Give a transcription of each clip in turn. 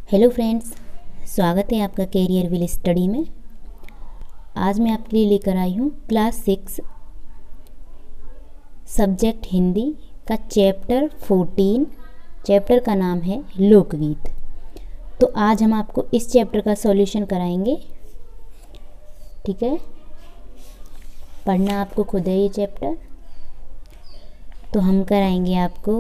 Hello friends, स्वागत है आपका कैरियर विल स्टडी में। आज मैं आपके लिए लेकर आई हूँ क्लास 6 सब्जेक्ट हिंदी का चैप्टर 14। चैप्टर का नाम है लोकगीत। तो आज हम आपको इस चैप्टर का सॉल्यूशन कराएंगे। ठीक है, पढ़ना आपको खुद है ये चैप्टर। तो हम कराएंगे आपको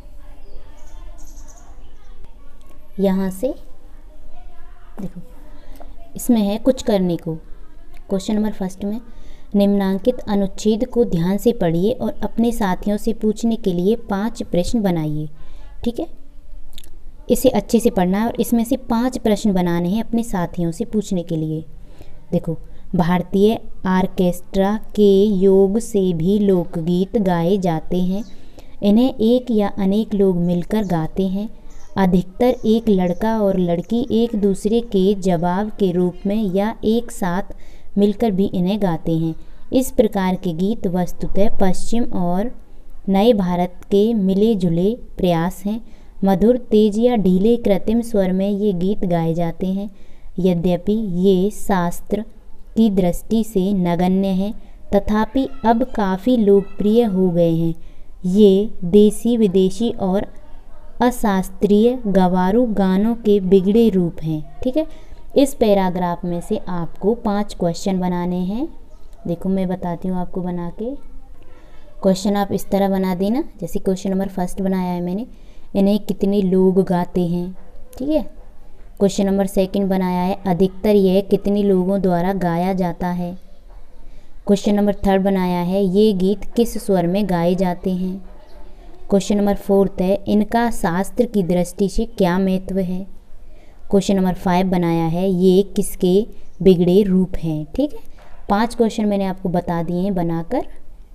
यहाँ से, देखो इसमें है कुछ करने को। क्वेश्चन नंबर फर्स्ट में निम्नांकित अनुच्छेद को ध्यान से पढ़िए और अपने साथियों से पूछने के लिए 5 प्रश्न बनाइए। ठीक है, इसे अच्छे से पढ़ना है और इसमें से 5 प्रश्न बनाने हैं अपने साथियों से पूछने के लिए। देखो, भारतीय ऑर्केस्ट्रा के योग से भी लोकगीत गाए जाते हैं। इन्हें एक या अनेक लोग मिलकर गाते हैं। अधिकतर एक लड़का और लड़की एक दूसरे के जवाब के रूप में या एक साथ मिलकर भी इन्हें गाते हैं। इस प्रकार के गीत वस्तुतः पश्चिम और नए भारत के मिले जुले प्रयास हैं। मधुर, तेज या ढीले कृत्रिम स्वर में ये गीत गाए जाते हैं। यद्यपि ये शास्त्र की दृष्टि से नगण्य हैं, तथापि अब काफ़ी लोकप्रिय हो गए हैं। ये देसी, विदेशी और अशास्त्रीय गवारू गानों के बिगड़े रूप हैं। ठीक है, इस पैराग्राफ में से आपको 5 क्वेश्चन बनाने हैं। देखो मैं बताती हूँ आपको बना के। क्वेश्चन आप इस तरह बना देना, जैसे क्वेश्चन नंबर फर्स्ट बनाया है मैंने, इन्हें कितने लोग गाते हैं। ठीक है, क्वेश्चन नंबर सेकंड बनाया है, अधिकतर यह कितने लोगों द्वारा गाया जाता है। क्वेश्चन नंबर थर्ड बनाया है, ये गीत किस स्वर में गाए जाते हैं। क्वेश्चन नंबर फोर्थ है, इनका शास्त्र की दृष्टि से क्या महत्व है। क्वेश्चन नंबर 5 बनाया है, ये किसके बिगड़े रूप हैं। ठीक है, 5 क्वेश्चन मैंने आपको बता दिए हैं बनाकर।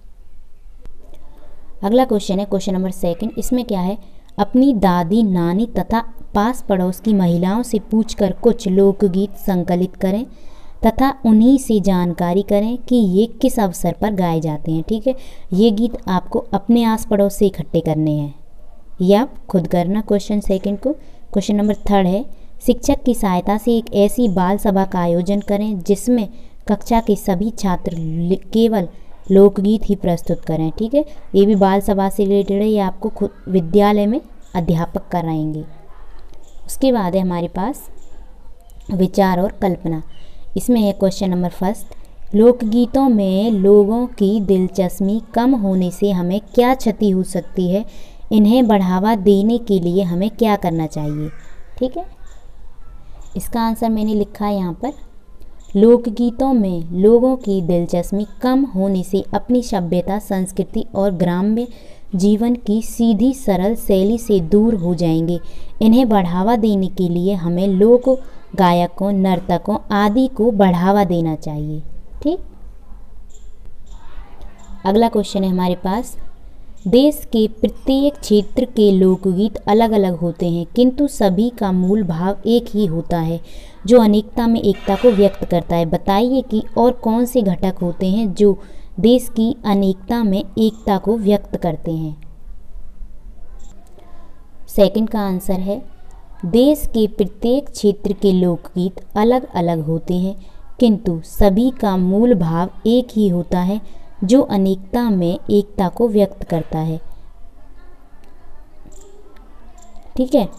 अगला क्वेश्चन है क्वेश्चन नंबर सेकंड। इसमें क्या है, अपनी दादी, नानी तथा पास पड़ोस की महिलाओं से पूछकर कुछ लोकगीत संकलित करें तथा उन्हीं से जानकारी करें कि ये किस अवसर पर गाए जाते हैं। ठीक है, ये गीत आपको अपने आस पड़ोस से इकट्ठे करने हैं या आप खुद करना। क्वेश्चन सेकंड को। क्वेश्चन नंबर थर्ड है, शिक्षक की सहायता से एक ऐसी बाल सभा का आयोजन करें जिसमें कक्षा के सभी छात्र केवल लोकगीत ही प्रस्तुत करें। ठीक है, ये भी बाल सभा से रिलेटेड है, ये आपको खुद विद्यालय में अध्यापक कराएंगे। उसके बाद है हमारे पास विचार और कल्पना। इसमें है क्वेश्चन नंबर फर्स्ट, लोकगीतों में लोगों की दिलचस्पी कम होने से हमें क्या क्षति हो सकती है। इन्हें बढ़ावा देने के लिए हमें क्या करना चाहिए। ठीक है, इसका आंसर मैंने लिखा है यहाँ पर। लोकगीतों में लोगों की दिलचस्पी कम होने से अपनी सभ्यता, संस्कृति और ग्राम्य जीवन की सीधी सरल शैली से दूर हो जाएंगे। इन्हें बढ़ावा देने के लिए हमें लोक गायकों, नर्तकों आदि को बढ़ावा देना चाहिए। ठीक, अगला क्वेश्चन है हमारे पास, देश के प्रत्येक क्षेत्र के लोकगीत अलग अलग होते हैं किंतु सभी का मूल भाव एक ही होता है जो अनेकता में एकता को व्यक्त करता है। बताइए कि और कौन से घटक होते हैं जो देश की अनेकता में एकता को व्यक्त करते हैं। सेकंड का आंसर है, देश के प्रत्येक क्षेत्र के लोकगीत अलग अलग होते हैं किंतु सभी का मूल भाव एक ही होता है जो अनेकता में एकता को व्यक्त करता है। ठीक है,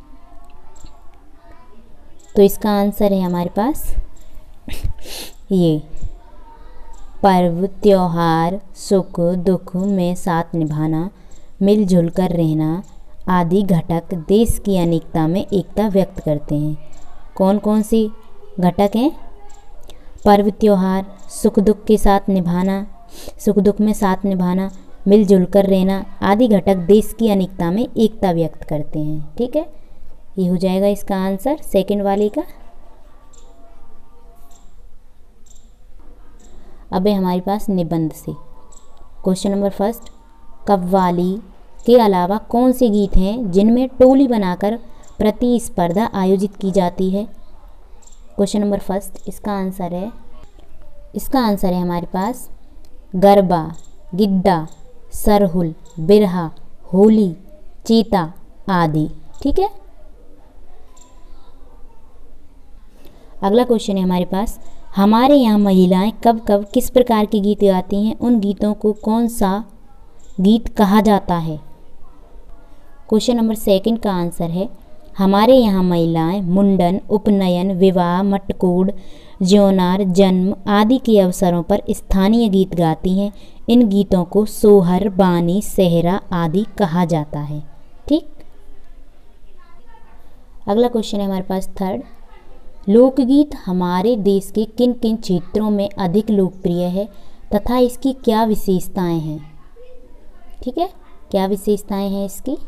तो इसका आंसर है हमारे पास ये, पर्व त्योहार, सुख दुख में साथ निभाना, मिलजुल कर रहना आदि घटक देश की अनेकता में एकता व्यक्त करते हैं। कौन कौन से घटक हैं? पर्व त्योहार, सुख दुख के साथ निभाना, सुख दुख में साथ निभाना, मिलजुल कर रहना आदि घटक देश की अनेकता में एकता व्यक्त करते हैं। ठीक है, ये हो जाएगा इसका आंसर सेकंड वाले का। अब है हमारे पास निबंध से। क्वेश्चन नंबर फर्स्ट, कव्वाली के अलावा कौन से गीत हैं जिनमें टोली बनाकर प्रतिस्पर्धा आयोजित की जाती है। क्वेश्चन नंबर फर्स्ट, इसका आंसर है हमारे पास गरबा, गिद्दा, सरहुल, बिरहा, होली, चीता आदि। ठीक है, अगला क्वेश्चन है हमारे पास, हमारे यहाँ महिलाएं कब कब किस प्रकार के गीत गाती हैं, उन गीतों को कौन सा गीत कहा जाता है। क्वेश्चन नंबर 2 का आंसर है, हमारे यहाँ महिलाएं मुंडन, उपनयन, विवाह, मटकोड़, ज्योनार, जन्म आदि के अवसरों पर स्थानीय गीत गाती हैं। इन गीतों को सोहर, बानी, सेहरा आदि कहा जाता है। ठीक। अगला क्वेश्चन है हमारे पास 3, लोकगीत हमारे देश के किन किन क्षेत्रों में अधिक लोकप्रिय है तथा इसकी क्या विशेषताएं हैं। ठीक है, क्या विशेषताएं हैं इसकी।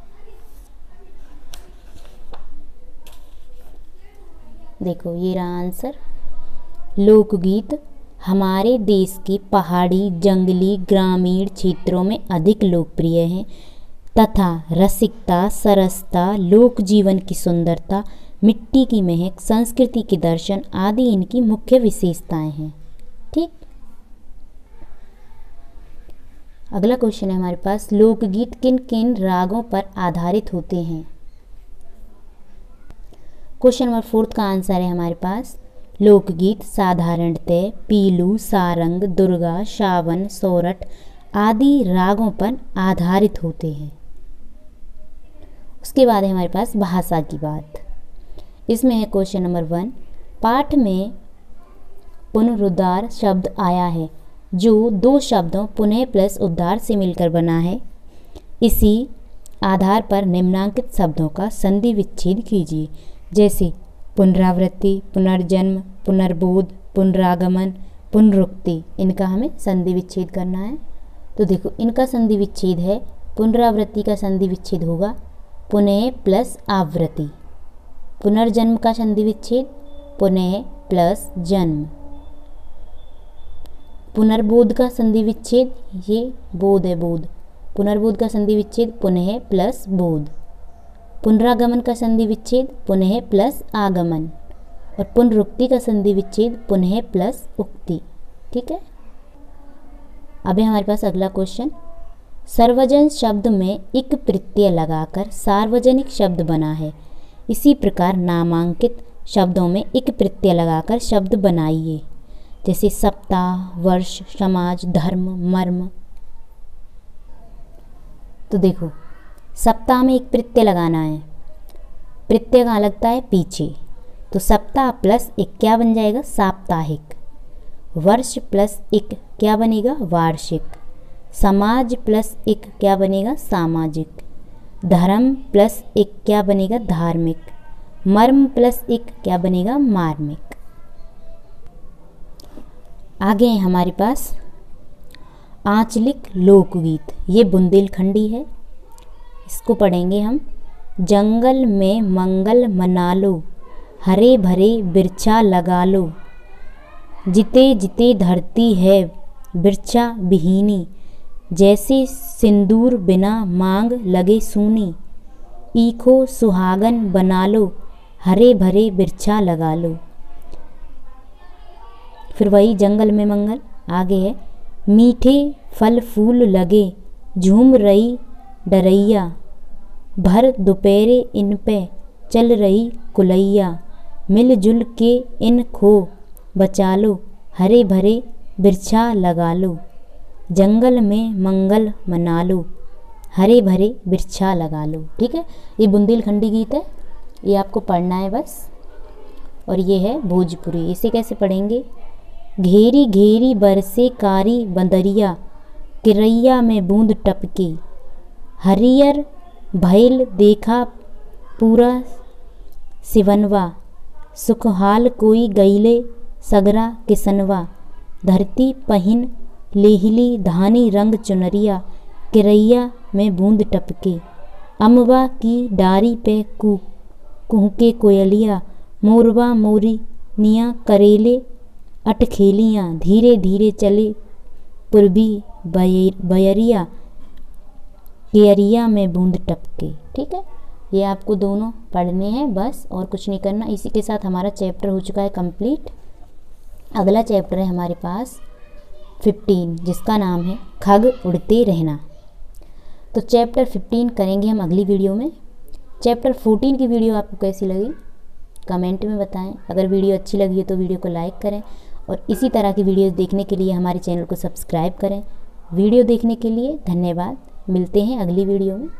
देखो ये रहा आंसर, लोकगीत हमारे देश के पहाड़ी, जंगली, ग्रामीण क्षेत्रों में अधिक लोकप्रिय हैं तथा रसिकता, सरसता, लोक जीवन की सुंदरता, मिट्टी की महक, संस्कृति के दर्शन आदि इनकी मुख्य विशेषताएं हैं। ठीक। अगला क्वेश्चन है हमारे पास, लोकगीत किन किन रागों पर आधारित होते हैं। क्वेश्चन नंबर 4 का आंसर है हमारे पास, लोकगीत साधारणतः पीलू, सारंग, दुर्गा, सावन, सोरठ आदि रागों पर आधारित होते हैं। उसके बाद है हमारे पास भाषा की बात। इसमें है क्वेश्चन नंबर 1, पाठ में पुनरुद्धार शब्द आया है जो 2 शब्दों पुनः प्लस उद्धार से मिलकर बना है। इसी आधार पर निम्नांकित शब्दों का संधि विच्छेद कीजिए, जैसे पुनरावृत्ति, पुनर्जन्म, पुनर्बोध, पुनरागमन, पुनरुक्ति। इनका हमें संधि विच्छेद करना है। तो देखो इनका संधि विच्छेद है, पुनरावृत्ति का संधि विच्छेद होगा पुनः प्लस आवृत्ति, पुनर्जन्म का संधि विच्छेद पुनः प्लस जन्म, पुनर्बोध का संधि विच्छेद ये बोध है बोध, पुनर्बोध का संधि विच्छेद पुनः प्लस बोध, पुनरागमन का संधि विच्छेद पुनः प्लस आगमन और पुनरुक्ति का संधि विच्छेद पुनः प्लस उक्ति। ठीक है। अभी हमारे पास अगला क्वेश्चन, सर्वजन शब्द में इक प्रत्यय लगाकर सार्वजनिक शब्द बना है। इसी प्रकार नामांकित शब्दों में इक प्रत्यय लगाकर शब्द बनाइए, जैसे सप्ताह, वर्ष, समाज, धर्म, मर्म। तो देखो सप्ताह में एक प्रत्यय लगाना है, प्रत्यय कहाँ लगता है पीछे, तो सप्ताह प्लस एक क्या बन जाएगा साप्ताहिक, वर्ष प्लस एक क्या बनेगा वार्षिक, समाज प्लस एक क्या बनेगा सामाजिक, धर्म प्लस एक क्या बनेगा धार्मिक, मर्म प्लस एक क्या बनेगा मार्मिक। आगे है हमारे पास आंचलिक लोकगीत, ये बुंदेलखंडी है, इसको पढ़ेंगे हम। जंगल में मंगल मना लो, हरे भरे बिरछा लगा लो, जिते जिते धरती है बिरछा बिहीनी, जैसे सिंदूर बिना मांग लगे सूनी, ईखो सुहागन बना लो, हरे भरे बिरछा लगा लो। फिर वही जंगल में मंगल। आगे है मीठे फल फूल लगे, झूम रही डरैया, भर दोपहरे इन पे चल रही कुलैया, मिलजुल के इन खो बचा लो, हरे भरे बिरछा लगा लो, जंगल में मंगल मना लो, हरे भरे बिरछा लगा लो। ठीक है, ये बुंदेलखंडी गीत है, ये आपको पढ़ना है बस। और ये है भोजपुरी, इसे कैसे पढ़ेंगे। घेरी घेरी बरसे कारी बंदरिया, किरैया में बूंद टपकी, हरियर भैल देखा पूरा सिवनवा, सुखहाल कोई गईले सगरा किसनवा, धरती पहिन लेहली धानी रंग चुनरिया, किरैया में बूंद टपके, अमवा की डारी पे कुहके कोयलिया, मोरवा मोरी निया करेले अटखेलियाँ, धीरे धीरे चले पूर्वी बयरिया, केयरिया में बूंद टपके। ठीक है, ये आपको दोनों पढ़ने हैं बस, और कुछ नहीं करना। इसी के साथ हमारा चैप्टर हो चुका है कंप्लीट। अगला चैप्टर है हमारे पास 15, जिसका नाम है खग उड़ते रहना। तो चैप्टर 15 करेंगे हम अगली वीडियो में। चैप्टर 14 की वीडियो आपको कैसी लगी कमेंट में बताएं। अगर वीडियो अच्छी लगी है तो वीडियो को लाइक करें और इसी तरह की वीडियोस देखने के लिए हमारे चैनल को सब्सक्राइब करें। वीडियो देखने के लिए धन्यवाद। मिलते हैं अगली वीडियो में।